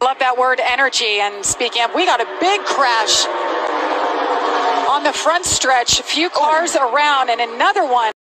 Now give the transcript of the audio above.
Love that word, energy. And speaking of, we got a big crash on the front stretch. A few cars around and another one.